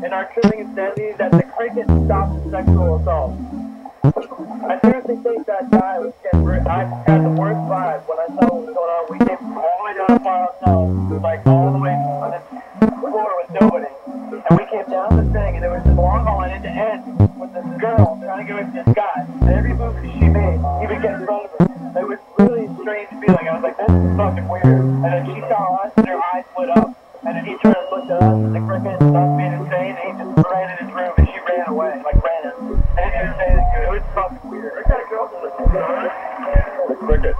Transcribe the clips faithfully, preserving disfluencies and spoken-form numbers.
in our killing insanity that the cricket stopped the sexual assault. I seriously think that guy was getting, I had the worst vibe when I saw what was going on. We came all the way down by ourselves, like all the way on the floor with nobody. And we came down the thing, and there was this long hall end to end with this girl trying to get with this guy. And every move that she made, he would get in front of her. It was really a strange feeling. I was like, this is fucking weird. And then she saw us, and her eyes lit up. And then he turned and looked at us, and the cricket stopped being insane, and he just ran in his room, and she ran away, like ran. And he didn't say anything. It was fucking weird. I gotta go to the cricket.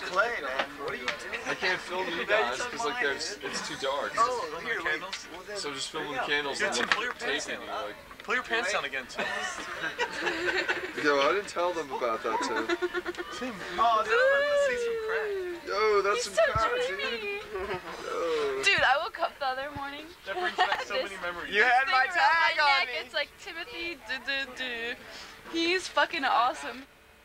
Clay, man. What are you doing? I can't film you guys because like there's it's too dark. Oh, well, here, candles. So just filming the candles and like taping you like. Pull your pants down again, Tim. Yo, I didn't tell them about that, Tim. Tim, oh, they're about to see some crack. Yo, that's He's some so crack, dreamy. dude. Yo. Dude, I woke up the other morning. That brings back so many memories. You had my Thing around tag my on neck, me. It's like Timothy. Duh, duh, duh. He's fucking awesome.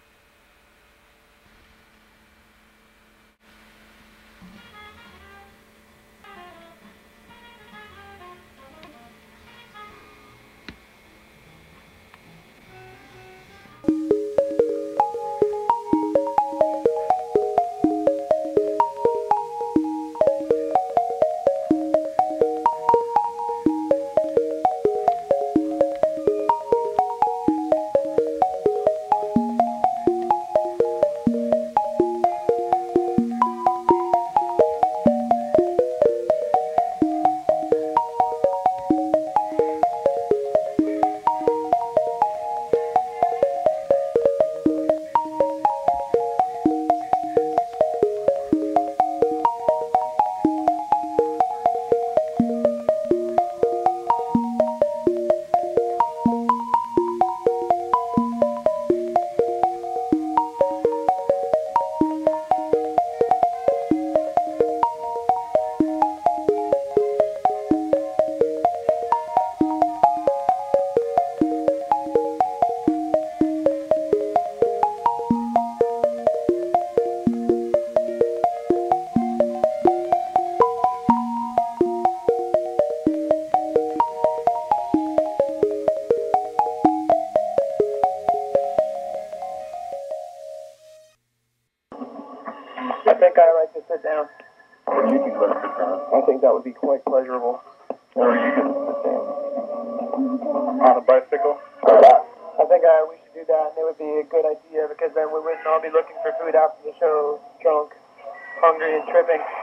I think I like to sit down. Or you can let it sit down. I think that would be quite pleasurable. Or you can sit down. On a bicycle? I think uh, we should do that, and it would be a good idea, because then we wouldn't all be looking for food after the show, drunk, hungry, and tripping.